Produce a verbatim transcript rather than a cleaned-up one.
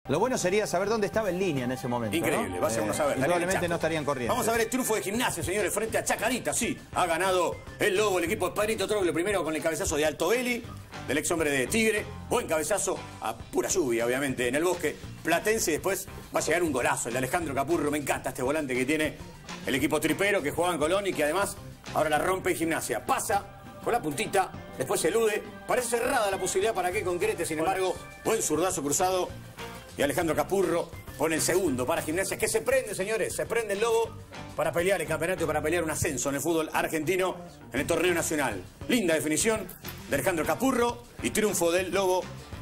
Lo bueno sería saber dónde estaba en línea en ese momento. Increíble, ¿no? va a ser uno saber. Eh, probablemente no estarían corriendo. Vamos a ver el triunfo de Gimnasia, señores, frente a Chacarita. Sí, ha ganado el Lobo, el equipo de Padrito Troglio, primero con el cabezazo de Altobelli, del ex hombre de Tigre. Buen cabezazo, a pura lluvia, obviamente, en el Bosque Platense. Y después va a llegar un golazo, el de Alejandro Capurro. Me encanta este volante que tiene el equipo tripero, que juega en Colón y que además ahora la rompe en Gimnasia. Pasa con la puntita, después se elude. Parece cerrada la posibilidad para que concrete, sin embargo, buen zurdazo cruzado. Y Alejandro Capurro pone el segundo para Gimnasia, que se prende, señores, se prende el Lobo para pelear el campeonato y para pelear un ascenso en el fútbol argentino en el torneo nacional. Linda definición de Alejandro Capurro y triunfo del Lobo